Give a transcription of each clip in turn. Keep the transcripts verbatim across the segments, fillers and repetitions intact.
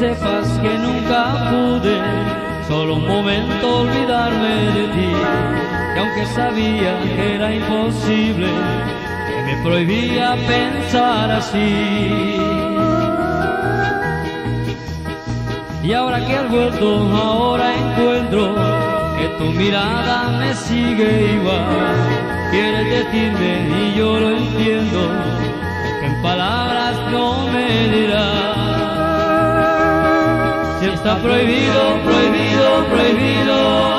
sepas que nunca pude solo un momento olvidarme de ti, que aunque sabía que era imposible, que me prohibía pensar así. Y ahora que has vuelto, ahora encuentro que tu mirada me sigue igual. Quieres decirme y yo lo entiendo, que en palabras no me dirás. Si está prohibido, prohibido, prohibido,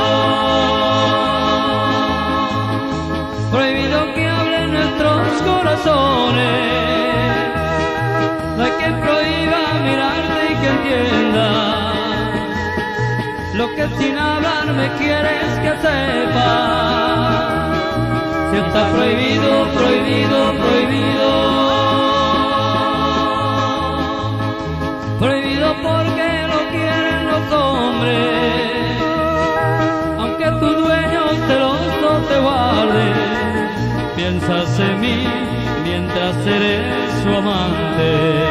prohibido que hablen nuestros corazones. No hay quien prohíba mirarte y que entienda lo que sin hablar me quieres que sepa. Si está prohibido, prohibido, prohibido, prohibido porque lo quieren los hombres, aunque tu dueño celoso te guarde. Piensas en mí mientras eres su amante.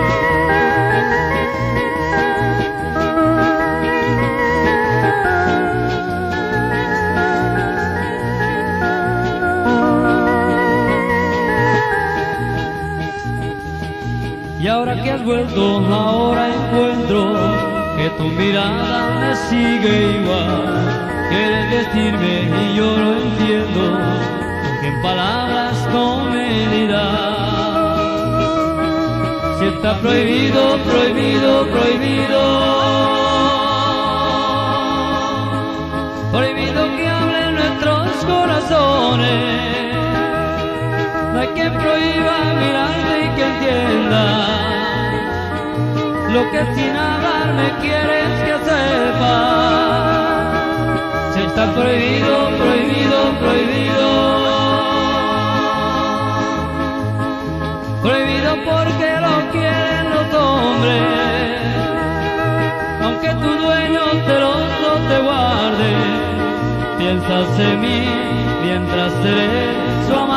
Y ahora que has vuelto, ahora encuentro que tu mirada me sigue igual. Quieres decirme y yo lo entiendo, que en palabras no me dirás. Si está prohibido, prohibido, prohibido, prohibido que hablen nuestros corazones. No hay quien prohíba mirarte y que entienda lo que sin hablar me quieres que sepa. Si está prohibido, prohibido, prohibido, prohibido porque lo quieren los hombres, aunque tu dueño celoso te guarde. Piensas en mí mientras seré su amante.